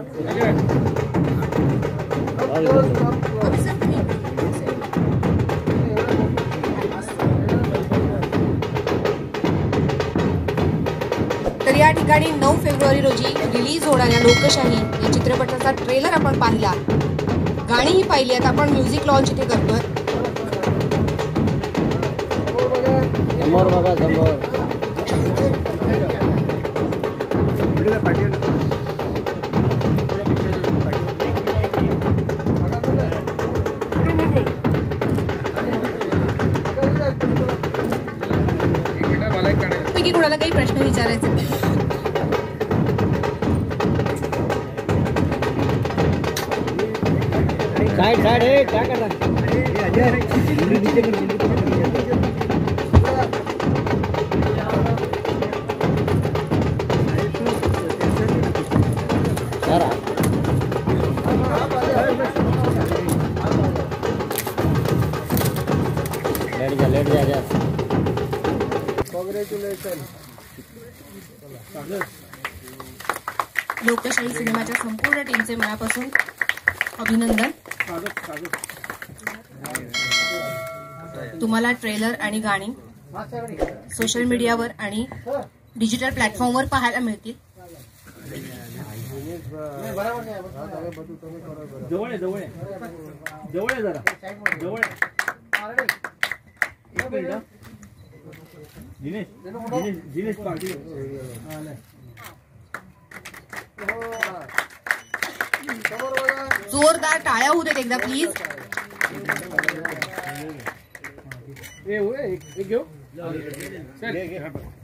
तर या ठिकाणी 9 फेब्रुवारी रोजी रिलीज होणाऱ्या लोकशाही या चित्रपटाचा ट्रेलर आपण पाहिला, गाणीही पाहिली आहेत आपण. म्युझिक लॉन्च इथे करतोय. समोर बघा, समोर. पैकी कोणाला काही प्रश्न विचारायचे? साइड साइड है, क्या कर रहा है? लेट जा. काँग्रॅच्युलेशन. लोकशाही सिनेमाच्या संपूर्ण टीमचे मनापासून अभिनंदन. तुम्हाला ट्रेलर आणि गाणी सोशल मीडियावर आणि डिजिटल प्लॅटफॉर्मवर पाहायला मिळतील. जवळ जरा जवळ. दिनेश पाटील. जोरदार टाळ्या होऊ देत एकदा प्लीज. एक घेऊ.